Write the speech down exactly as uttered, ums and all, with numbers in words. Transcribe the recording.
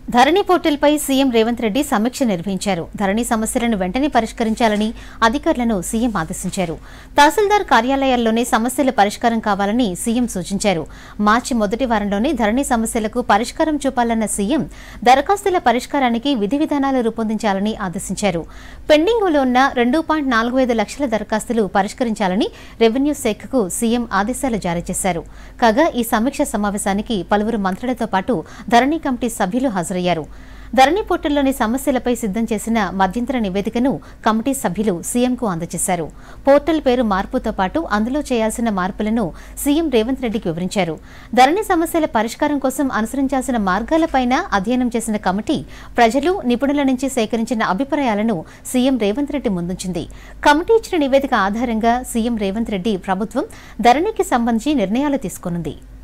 ధరణి పోర్టల్పై సీఎం రేవంత్ రెడ్డి సమీక్ష నిర్వహించారు. ధరణి సమస్యలను వెంటనే పరిష్కరించాలని అధికారులను సీఎం ఆదేశించారు. తహసీల్దార్ కార్యాలయాల్లోనే సమస్యల పరిష్కారం కావాలని సీఎం సూచించారు. మార్చి మొదటి వారంలోనే ధరణి సమస్యలకు పరిష్కారం చూపాలన్న సీఎం దరఖాస్తుల పరిష్కారానికి విధి విధానాలు రూపొందించాలని ఆదేశించారు. పెండింగ్లో ఉన్న రెండు పాయింట్ నాలుగు ఐదు లక్షల దరఖాస్తులు పరిష్కరించాలని రెవెన్యూ శాఖకు సీఎం ఆదేశాలు జారీ చేశారు. కాగా ఈ సమీక్ష సమావేశానికి పలువురు మంత్రులతో పాటు ధరణి కమిటీ సభ్యులు హాజరయ్యారు. ధరణి పోర్టల్లోని సమస్యలపై సిద్దం చేసిన మధ్యంతర నివేదికను కమిటీ సభ్యులు సీఎంకు అందజేశారు. పోర్టల్ పేరు మార్పుతో పాటు అందులో చేయాల్సిన మార్పులను సీఎం రేవంత్ రెడ్డికి వివరించారు. ధరణి సమస్యల పరిష్కారం కోసం అనుసరించాల్సిన మార్గాలపైన అధ్యయనం చేసిన కమిటీ ప్రజలు, నిపుణుల నుంచి సేకరించిన అభిప్రాయాలను సీఎం రేవంత్ రెడ్డి ముందుంచింది. కమిటీ ఇచ్చిన నివేదిక ఆధారంగా సీఎం రేవంత్ రెడ్డి ప్రభుత్వం ధరణికి సంబంధించి నిర్ణయాలు తీసుకోనుంది.